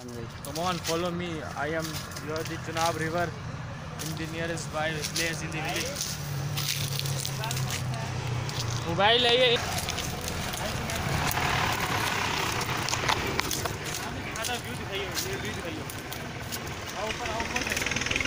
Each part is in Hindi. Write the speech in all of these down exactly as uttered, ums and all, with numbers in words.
Come on, follow me. I am near the Chenab river in the nearest place in the village. Mobile है ये। व्यू दिखाइए, व्यू दिखाइए। आओ ऊपर, आओ ऊपर।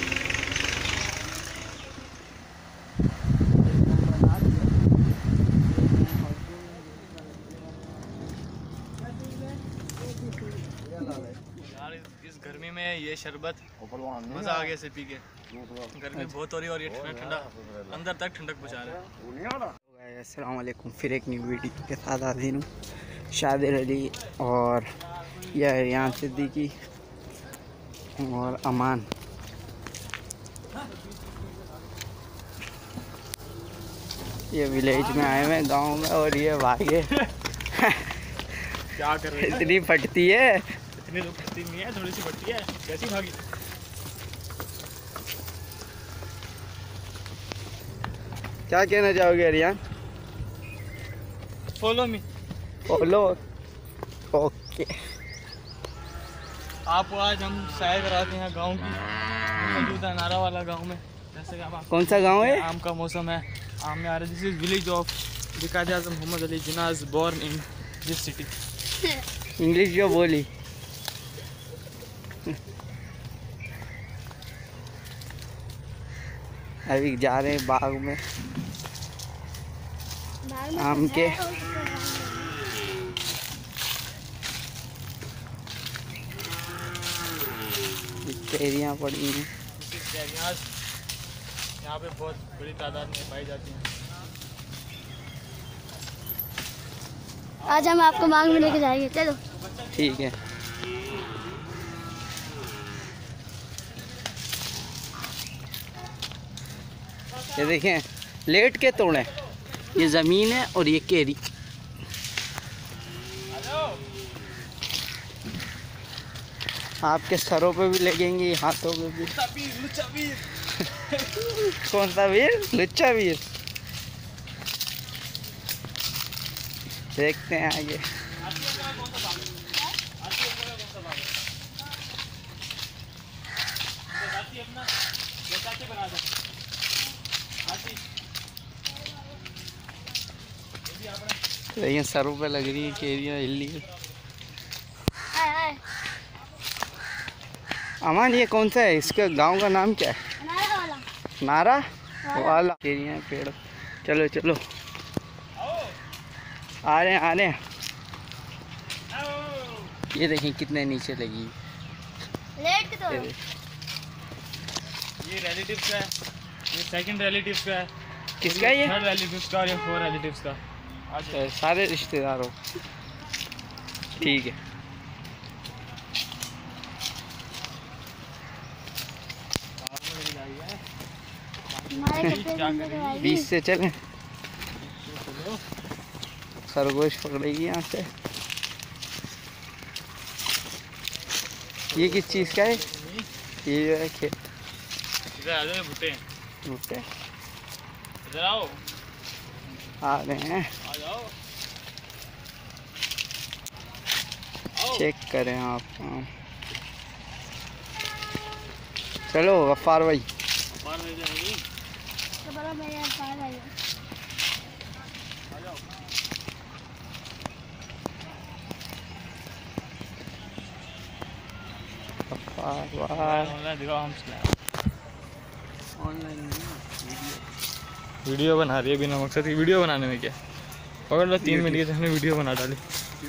यार इस गर्मी में ये शरबत मज़ा आ गया से पी के। गर्मी बहुत हो रही है और ये ठंडा ठंडा अंदर तक ठंडक पहुँचा रहा है। अस्सलाम वालेकुम, फिर एक न्यू वीडियो के साथ हाजिर हूँ। शादिर अली और यह रियान सिद्दीकी और अमान। ये विलेज में आए हुए हैं, गांव में, और ये भागे क्या कर रहे हैं? इतनी फटती है, इतनी तो फटती नहीं है, थोड़ी सी फटती है। कैसी भागी? क्या कहना चाहोगे Riyan? Follow me. Follow, okay. आपको आज हम सैर कराते हैं गांव की, मौजूद है नारा वाला गांव में। जैसे कि आप कौन सा गांव है? आम का मौसम है, आम में आ रहे। This is village of Quaid Azam Mohammad Ali Jinnah is born in this city. English जो बोली। अभी जा रहे हैं बाग में आम के। कैरियाँ पड़ी हैं, यहाँ पे बहुत बड़ी तादाद में पाई जाती हैं। आज हम आपको बाग में लेके जाएंगे, चलो। ठीक है। ये देखें, लेट के तोड़े। ये ज़मीन है और ये केरी। आपके सरों पे भी लगेंगे, हाथों पे भी। लुच्चा वीर। कौन सा वीर? लुच्चा वीर। देखते हैं आगे। ये सरों पे लग रही है केरियाँ, हिल्ली। अमान, ये कौन सा है? इसके गांव का नाम क्या है? नारा वाला। नारा वाला। केरियाँ, पेड़। चलो चलो, आ रहे हैं आ रहे हैं। ये देखें कितने नीचे लगी। लेट के तो ये रिलेटिव्स का है, ये सेकंड रिलेटिव्स का है। किसका ये? थर्ड रिलेटिव्स का और ये फोर रिलेटिव्स का। अच्छा, सारे रिश्तेदारों। ठीक है। बीच से चलें। खरगोश पकड़ेगी यहाँ से। ये किस चीज़ का है? ये जो है खेत। इधर आ जाओ, भुट्टे भुट्टे। इधर आओ। आ रहे हैं, आ जाओ। चेक करें आप। हाँ। चलो गफ्फार भाई। बाहर ले जाएंगी। तो बड़ा मेरे पास आइए। आ जाओ। गफ्फार भाई। ऑनलाइन दिखाओ हम ऑनलाइन वीडियो वीडियो बना रही है बिना मकसद की। वीडियो बनाने में क्या पकड़ लो, तीन मिनट के हमने वीडियो बना डाली।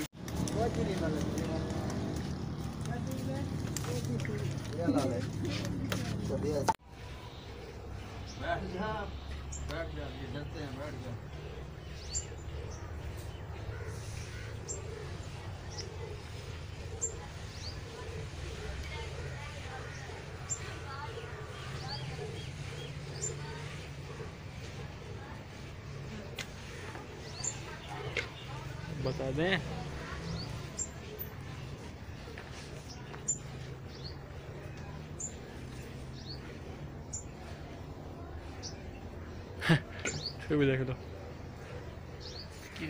बैठ जा, बैठ जा, ये चलते हैं, बैठ जा। बता दें फिर भी देख लो। फिर भी देख लो।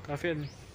काफ़ी आदमी